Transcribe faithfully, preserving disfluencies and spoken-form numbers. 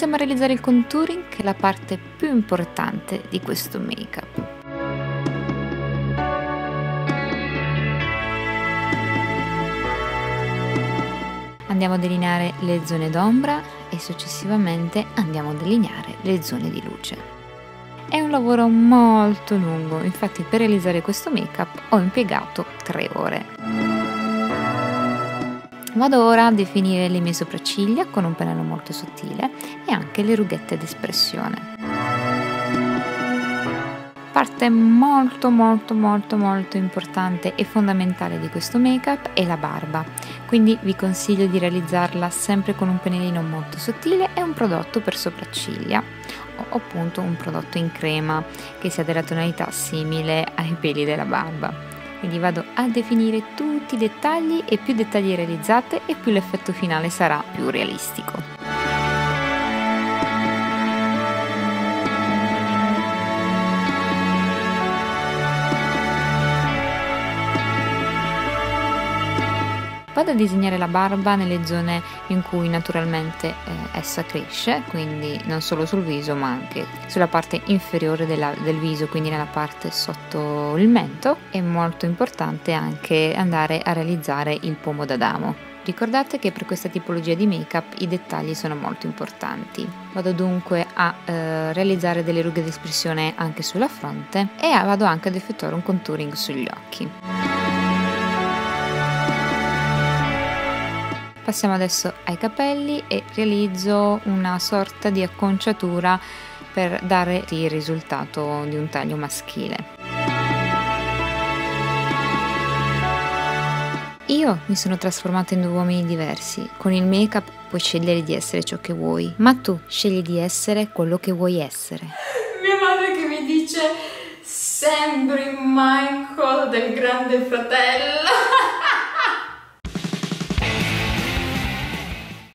iniziamo a realizzare il contouring, che è la parte più importante di questo make-up. Andiamo a delineare le zone d'ombra e successivamente andiamo a delineare le zone di luce. È un lavoro molto lungo, infatti per realizzare questo make-up ho impiegato tre ore. Vado ora a definire le mie sopracciglia con un pennello molto sottile e anche le rughette d'espressione. Parte molto molto molto molto importante e fondamentale di questo make-up è la barba, quindi vi consiglio di realizzarla sempre con un pennellino molto sottile e un prodotto per sopracciglia o appunto un prodotto in crema che sia della tonalità simile ai peli della barba. Quindi vado a definire tutti i dettagli e più dettagli realizzate e più l'effetto finale sarà più realistico. Vado a disegnare la barba nelle zone in cui naturalmente eh, essa cresce, quindi non solo sul viso ma anche sulla parte inferiore della, del viso, quindi nella parte sotto il mento. È molto importante anche andare a realizzare il pomo d'Adamo. Ricordate che per questa tipologia di make-up i dettagli sono molto importanti. Vado dunque a eh, realizzare delle rughe d'espressione anche sulla fronte e vado anche ad effettuare un contouring sugli occhi. Passiamo adesso ai capelli e realizzo una sorta di acconciatura per dare il risultato di un taglio maschile. Io mi sono trasformata in due uomini diversi. Con il make-up puoi scegliere di essere ciò che vuoi, ma tu scegli di essere quello che vuoi essere. Mia madre che mi dice: sembri Michael del Grande Fratello.